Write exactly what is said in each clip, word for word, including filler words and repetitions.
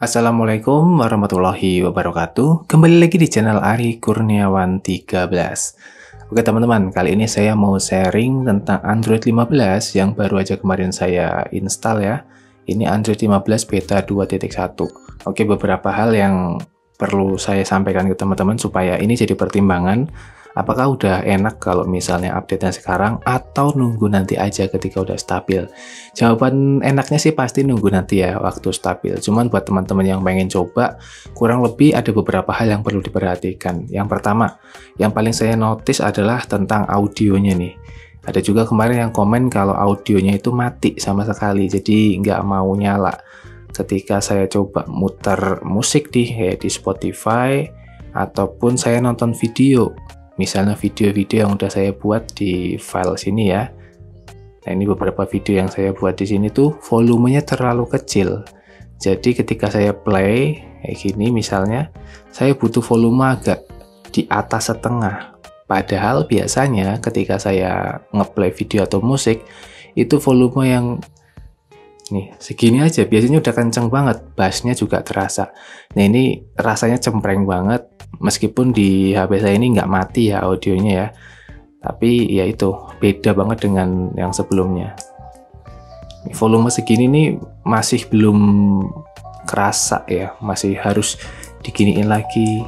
Assalamualaikum warahmatullahi wabarakatuh. Kembali lagi di channel Ari Kurniawan tiga belas. Oke teman-teman, kali ini saya mau sharing tentang Android lima belas yang baru aja kemarin saya install ya. Ini Android lima belas beta dua titik satu. Oke, beberapa hal yang perlu saya sampaikan ke teman-teman supaya ini jadi pertimbangan. Apakah udah enak kalau misalnya update-nya sekarang atau nunggu nanti aja ketika udah stabil? Jawaban enaknya sih pasti nunggu nanti ya waktu stabil. Cuman buat teman-teman yang pengen coba, kurang lebih ada beberapa hal yang perlu diperhatikan. Yang pertama, yang paling saya notice adalah tentang audionya nih. Ada juga kemarin yang komen kalau audionya itu mati sama sekali, jadi nggak mau nyala. Ketika saya coba muter musik di, kayak di Spotify, ataupun saya nonton video, misalnya video-video yang udah saya buat di file sini ya. Nah, ini beberapa video yang saya buat di sini tuh volumenya terlalu kecil. Jadi ketika saya play kayak gini misalnya, saya butuh volume agak di atas setengah. Padahal biasanya ketika saya ngeplay video atau musik, itu volume yang nih segini aja biasanya udah kenceng banget, bassnya juga terasa. Nah, ini rasanya cempreng banget. Meskipun di H P saya ini nggak mati ya audionya ya, tapi ya itu beda banget dengan yang sebelumnya. Volume segini nih masih belum kerasa ya, masih harus diginiin lagi.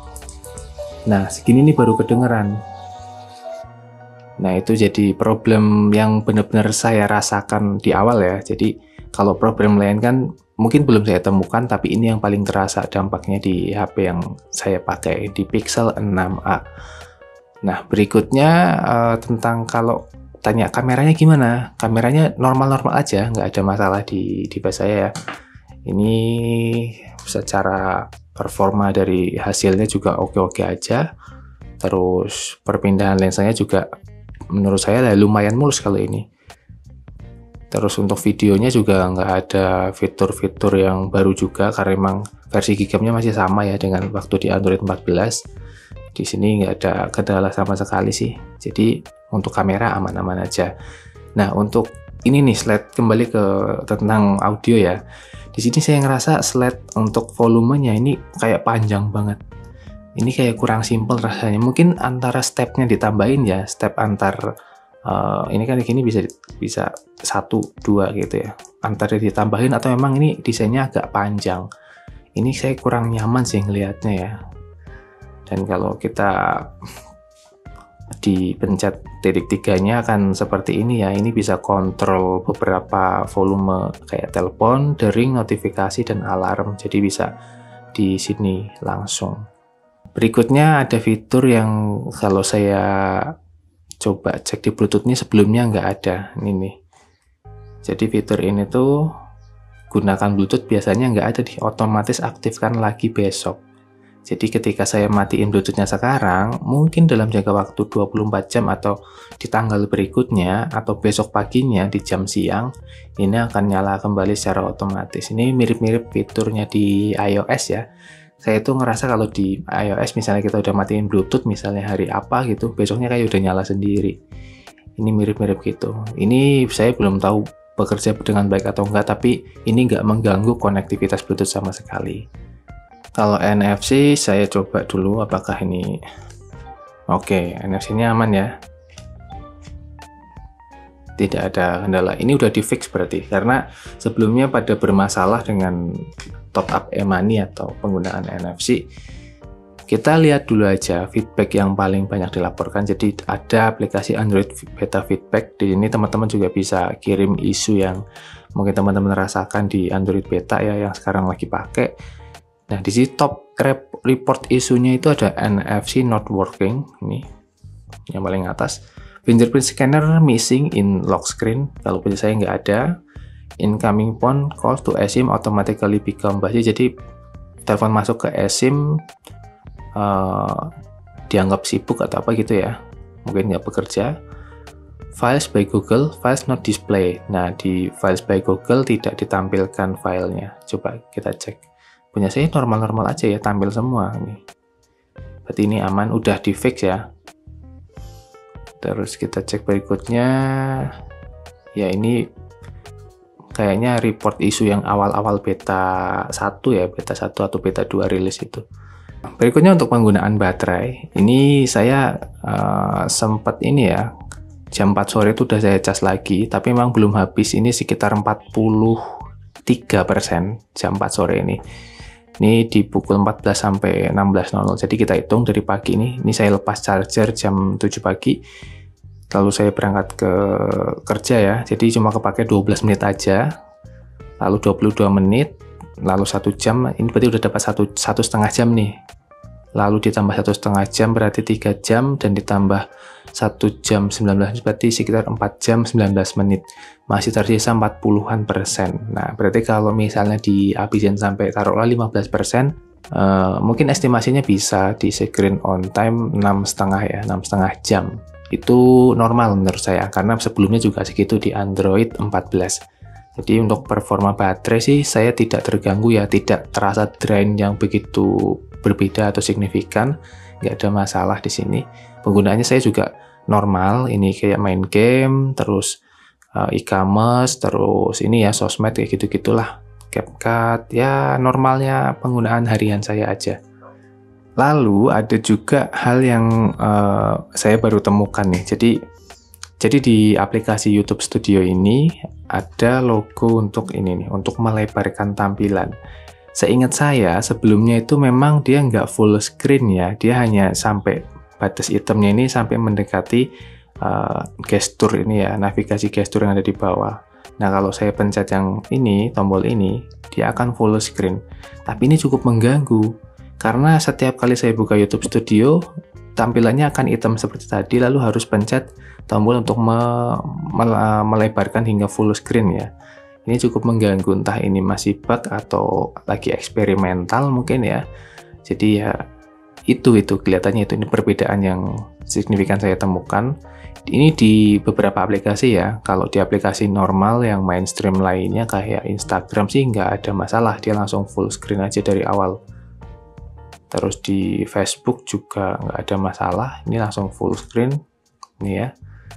Nah, segini nih baru kedengeran. Nah, itu jadi problem yang benar-benar saya rasakan di awal ya. Jadi kalau problem lain kan mungkin belum saya temukan, tapi ini yang paling terasa dampaknya di H P yang saya pakai, di Pixel enam a. Nah, berikutnya uh, tentang kalau tanya kameranya gimana? Kameranya normal-normal aja, nggak ada masalah di device saya ya. Ini secara performa dari hasilnya juga oke-oke aja. Terus perpindahan lensanya juga menurut saya lumayan mulus kalau ini. Terus untuk videonya juga nggak ada fitur-fitur yang baru juga, karena memang versi Gcam-nya masih sama ya dengan waktu di Android empat belas. Di sini nggak ada kendala sama sekali sih. Jadi untuk kamera aman-aman aja. Nah, untuk ini nih slide kembali ke tentang audio ya. Di sini saya ngerasa slide untuk volumenya ini kayak panjang banget. Ini kayak kurang simple rasanya. Mungkin antara stepnya ditambahin ya, step antar uh, ini kan di sini bisa bisa satu dua gitu ya. Antara ditambahin atau memang ini desainnya agak panjang. Ini saya kurang nyaman sih ngelihatnya ya. Dan kalau kita dipencet titik tiganya akan seperti ini ya. Ini bisa kontrol beberapa volume kayak telepon, dering, notifikasi, dan alarm. Jadi bisa di sini langsung. Berikutnya ada fitur yang kalau saya coba cek di Bluetooth ini sebelumnya nggak ada. Ini nih. Jadi fitur ini tuh gunakan Bluetooth biasanya nggak ada, di otomatis aktifkan lagi besok. Jadi ketika saya matiin Bluetooth-nya sekarang, mungkin dalam jangka waktu dua puluh empat jam atau di tanggal berikutnya atau besok paginya di jam siang, ini akan nyala kembali secara otomatis. Ini mirip-mirip fiturnya di iOS ya. Saya tuh ngerasa kalau di iOS misalnya kita udah matiin Bluetooth misalnya hari apa gitu, besoknya kayak udah nyala sendiri. Ini mirip-mirip gitu. Ini saya belum tahu bekerja dengan baik atau enggak, tapi ini nggak mengganggu konektivitas Bluetooth sama sekali. Kalau N F C saya coba dulu apakah ini oke, N F C-nya aman ya. Tidak ada kendala. Ini udah di fix berarti, karena sebelumnya pada bermasalah dengan top up e-money atau penggunaan N F C. Kita lihat dulu aja feedback yang paling banyak dilaporkan. Jadi ada aplikasi Android Beta Feedback. Di sini teman-teman juga bisa kirim isu yang mungkin teman-teman rasakan di Android Beta ya, yang sekarang lagi pakai. Nah, di sini top report isunya itu ada N F C not working, ini yang paling atas. Fingerprint scanner missing in lock screen, kalau punya saya nggak ada. Incoming phone call to eSIM automatically become busy, jadi telepon masuk ke eSIM uh, dianggap sibuk atau apa gitu ya, mungkin nggak bekerja. Files by Google, files not display. Nah, di files by Google tidak ditampilkan filenya. Coba kita cek. Punya saya normal-normal aja ya, tampil semua nih. Berarti ini aman, udah di fix ya. Terus kita cek berikutnya. Ya, ini kayaknya report isu yang awal-awal beta satu ya, beta satu atau beta dua rilis itu. Berikutnya untuk penggunaan baterai, ini saya uh, sempat ini ya, jam empat sore itu udah saya cas lagi, tapi memang belum habis, ini sekitar empat puluh tiga persen jam empat sore ini. Ini di pukul empat belas sampai enam belas nol nol, jadi kita hitung dari pagi ini, ini saya lepas charger jam tujuh pagi, lalu saya berangkat ke kerja ya, jadi cuma kepake dua belas menit aja, lalu dua puluh dua menit, lalu satu jam, ini berarti udah dapat satu, satu setengah jam nih, lalu ditambah satu setengah jam berarti tiga jam, dan ditambah satu jam sembilan belas berarti sekitar empat jam sembilan belas menit, masih tersisa empat puluhan persen. Nah berarti kalau misalnya dihabisin sampai taruhlah lima belas persen, uh, mungkin estimasinya bisa di screen on time enam setengah ya, enam setengah jam. Itu normal menurut saya, karena sebelumnya juga segitu di Android empat belas. Jadi untuk performa baterai sih saya tidak terganggu ya, tidak terasa drain yang begitu berbeda atau signifikan, nggak ada masalah di sini. Penggunaannya saya juga normal, ini kayak main game, terus uh, e-commerce, terus ini ya sosmed kayak gitu-gitulah, CapCut, ya normalnya penggunaan harian saya aja. Lalu ada juga hal yang uh, saya baru temukan nih, jadi jadi di aplikasi YouTube Studio ini ada logo untuk ini nih, untuk melebarkan tampilan. Seingat saya sebelumnya itu memang dia nggak full screen ya, dia hanya sampai batas itemnya ini sampai mendekati uh, gestur ini ya, navigasi gestur yang ada di bawah. Nah kalau saya pencet yang ini, tombol ini, dia akan full screen. Tapi ini cukup mengganggu, karena setiap kali saya buka YouTube Studio, tampilannya akan hitam seperti tadi, lalu harus pencet tombol untuk me me melebarkan hingga full screen ya. Ini cukup mengganggu, entah ini masih bug atau lagi eksperimental mungkin ya. Jadi ya itu itu kelihatannya itu ini perbedaan yang signifikan saya temukan. Ini di beberapa aplikasi ya. Kalau di aplikasi normal yang mainstream lainnya kayak Instagram sih nggak ada masalah, dia langsung full screen aja dari awal. Terus di Facebook juga nggak ada masalah, ini langsung full screen ini ya.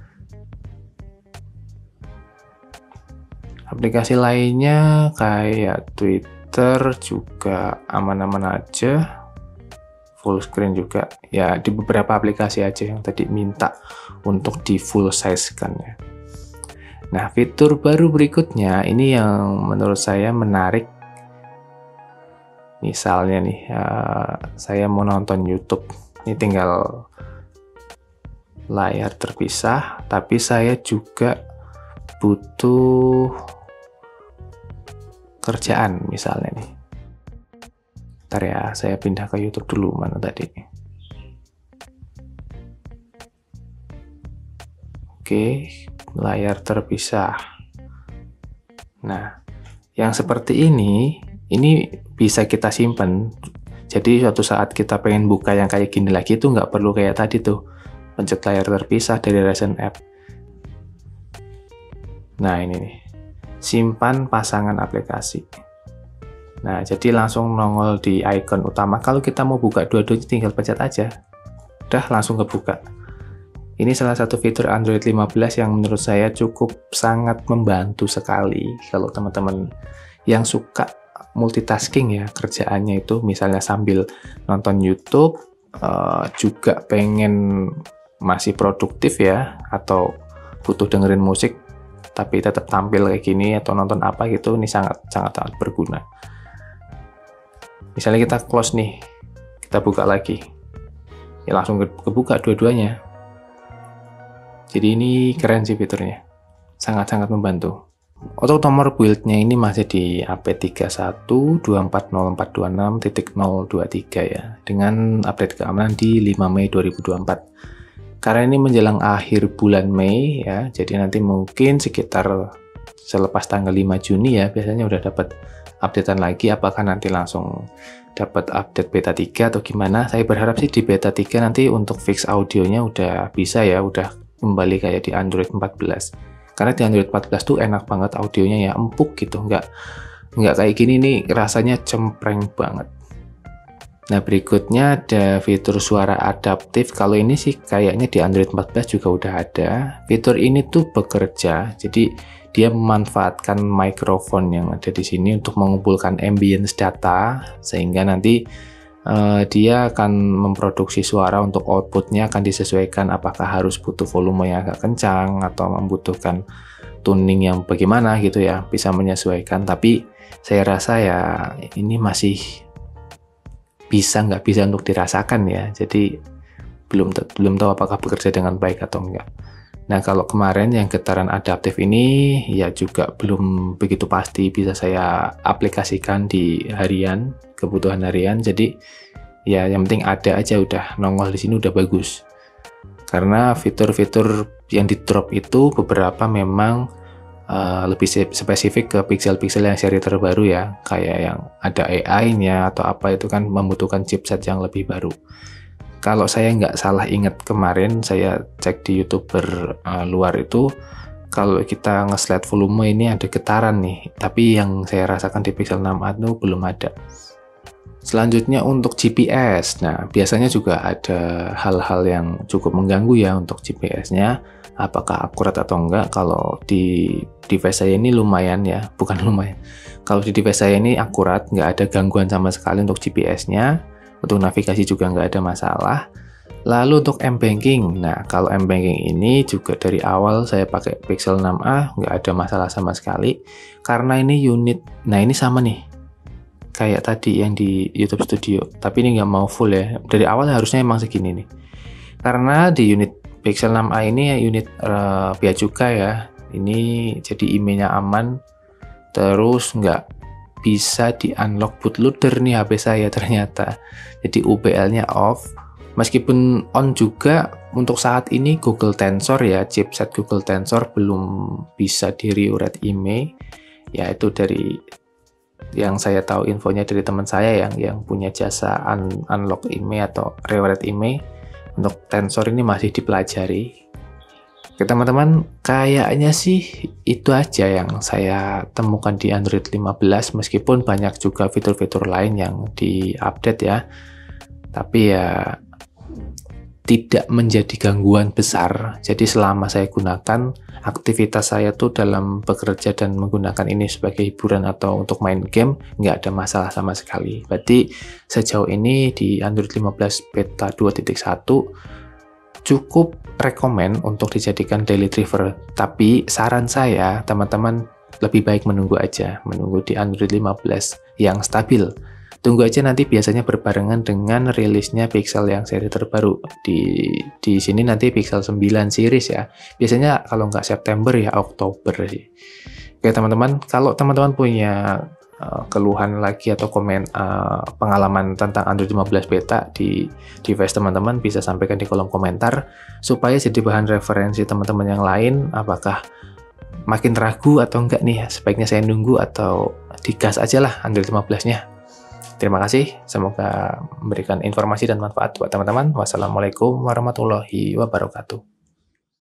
Aplikasi lainnya kayak Twitter juga aman-aman aja, full screen juga. Ya di beberapa aplikasi aja yang tadi minta untuk di full size kan ya. Nah fitur baru berikutnya ini yang menurut saya menarik. Misalnya nih, uh, saya mau nonton YouTube, ini tinggal layar terpisah, tapi saya juga butuh kerjaan misalnya nih. Bentar ya, saya pindah ke YouTube dulu, mana tadi. Oke, layar terpisah. Nah, yang seperti ini, ini bisa kita simpan. Jadi suatu saat kita pengen buka yang kayak gini lagi itu nggak perlu kayak tadi tuh, pencet layar terpisah dari recent app. Nah ini nih, simpan pasangan aplikasi. Nah jadi langsung nongol di icon utama. Kalau kita mau buka dua-duanya tinggal pencet aja, udah langsung kebuka. Ini salah satu fitur Android lima belas yang menurut saya cukup sangat membantu sekali kalau teman-teman yang suka multitasking ya, kerjaannya itu misalnya sambil nonton YouTube, uh, juga pengen masih produktif ya, atau butuh dengerin musik tapi tetap tampil kayak gini atau nonton apa gitu, ini sangat sangat sangat berguna. Misalnya kita close nih, kita buka lagi, ya langsung kebuka dua-duanya. Jadi ini keren sih fiturnya, sangat-sangat membantu. Untuk nomor build-nya ini masih di A P tiga satu dua empat nol empat dua enam titik nol dua tiga ya, dengan update keamanan di lima Mei dua ribu dua puluh empat. Karena ini menjelang akhir bulan Mei ya, jadi nanti mungkin sekitar selepas tanggal lima Juni ya, biasanya udah dapat updatean lagi. Apakah nanti langsung dapat update beta tiga atau gimana? Saya berharap sih di beta tiga nanti untuk fix audionya udah bisa ya, udah kembali kayak di Android empat belas. Karena di Android empat belas tuh enak banget audionya ya, empuk gitu, nggak nggak kayak gini nih, rasanya cempreng banget. Nah berikutnya ada fitur suara adaptif. Kalau ini sih kayaknya di Android empat belas juga udah ada. Fitur ini tuh bekerja, jadi dia memanfaatkan mikrofon yang ada di sini untuk mengumpulkan ambience data, sehingga nanti uh, dia akan memproduksi suara untuk outputnya akan disesuaikan apakah harus butuh volume yang agak kencang atau membutuhkan tuning yang bagaimana gitu ya, bisa menyesuaikan. Tapi saya rasa ya ini masih bisa nggak bisa untuk dirasakan ya, jadi belum belum tahu apakah bekerja dengan baik atau enggak. Nah, kalau kemarin yang getaran adaptif ini ya juga belum begitu pasti bisa saya aplikasikan di harian, kebutuhan harian. Jadi ya yang penting ada aja, udah nongol di sini udah bagus. Karena fitur-fitur yang di drop itu beberapa memang uh, lebih spesifik ke pixel-pixel yang seri terbaru ya, kayak yang ada A I-nya atau apa, itu kan membutuhkan chipset yang lebih baru. Kalau saya nggak salah ingat kemarin saya cek di YouTuber uh, luar itu, kalau kita nge-slide volume ini ada getaran nih, tapi yang saya rasakan di Pixel enam a itu belum ada. Selanjutnya untuk G P S, nah biasanya juga ada hal-hal yang cukup mengganggu ya untuk G P S-nya, apakah akurat atau enggak. Kalau di device saya ini lumayan ya, bukan lumayan, kalau di device saya ini akurat, nggak ada gangguan sama sekali untuk G P S-nya. Untuk navigasi juga nggak ada masalah. Lalu untuk M-Banking, nah kalau M-Banking ini juga dari awal saya pakai Pixel enam a nggak ada masalah sama sekali, karena ini unit, nah ini sama nih kayak tadi yang di YouTube Studio, tapi ini nggak mau full ya, dari awal harusnya emang segini nih, karena di unit Pixel enam a ini unit uh, bea cukai ya, ini jadi I M E I-nya aman, terus nggak bisa di unlock bootloader nih H P saya ternyata, jadi U B L-nya off. Meskipun on juga untuk saat ini Google Tensor ya, chipset Google Tensor belum bisa di rewrite I M E I, yaitu dari yang saya tahu infonya dari teman saya yang yang punya jasa un unlock I M E I atau rewrite I M E I. Untuk Tensor ini masih dipelajari. Oke teman-teman, kayaknya sih itu aja yang saya temukan di Android lima belas, meskipun banyak juga fitur-fitur lain yang diupdate ya, tapi ya tidak menjadi gangguan besar. Jadi selama saya gunakan, aktivitas saya tuh dalam bekerja dan menggunakan ini sebagai hiburan atau untuk main game, nggak ada masalah sama sekali. Berarti sejauh ini di Android lima belas beta dua titik satu cukup rekomen untuk dijadikan daily driver, tapi saran saya teman-teman lebih baik menunggu aja, menunggu di Android lima belas yang stabil. Tunggu aja, nanti biasanya berbarengan dengan rilisnya Pixel yang seri terbaru. Di di sini nanti Pixel sembilan series ya. Biasanya kalau nggak September ya Oktober sih. Oke teman-teman, kalau teman-teman punya Uh, keluhan lagi atau komen uh, pengalaman tentang Android lima belas beta di device teman-teman, bisa sampaikan di kolom komentar supaya jadi bahan referensi teman-teman yang lain, apakah makin ragu atau enggak nih, sebaiknya saya nunggu atau digas aja lah Android lima belas nya. Terima kasih, semoga memberikan informasi dan manfaat buat teman-teman. Wassalamualaikum warahmatullahi wabarakatuh.